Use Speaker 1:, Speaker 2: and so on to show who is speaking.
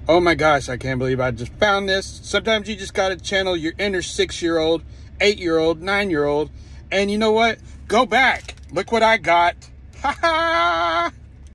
Speaker 1: Oh my gosh, I can't believe I just found this. Sometimes you just got to channel your inner 6-year-old, 8-year-old, 9-year-old. And you know what? Go back. Look what I got. Ha ha!